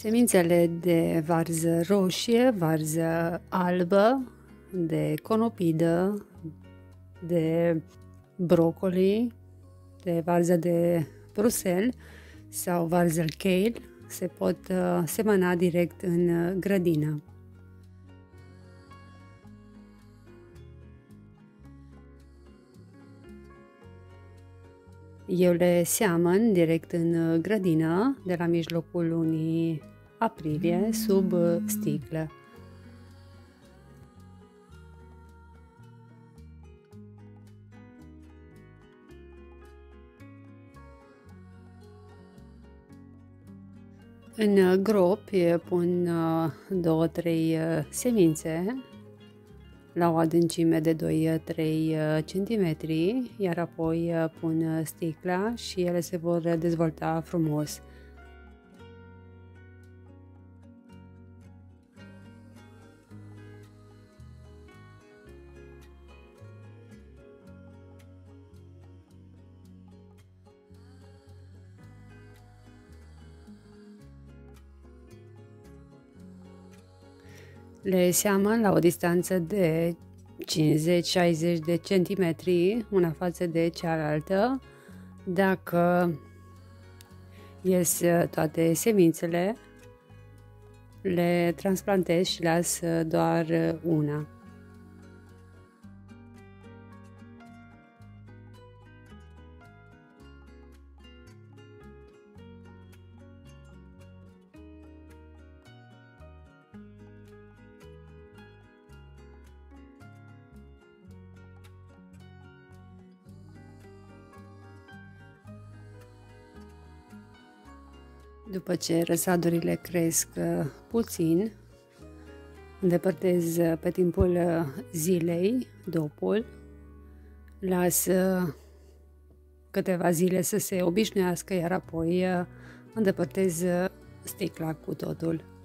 Semințele de varză roșie, varză albă, de conopidă, de brocoli, de varză de Bruxelles sau varză kale se pot semăna direct în grădină. Eu le seamăn direct în grădină de la mijlocul lunii aprilie sub sticlă. În gropi pun 2-3 semințe la o adâncime de 2-3 cm, iar apoi pun sticla și ele se vor dezvolta frumos. Le seamăn la o distanță de 50-60 de centimetri, una față de cealaltă. Dacă ies toate semințele, le transplantez și las doar una. După ce răsadurile cresc puțin, îndepărtez pe timpul zilei dopul, las câteva zile să se obișnuiască, iar apoi îndepărtez sticla cu totul.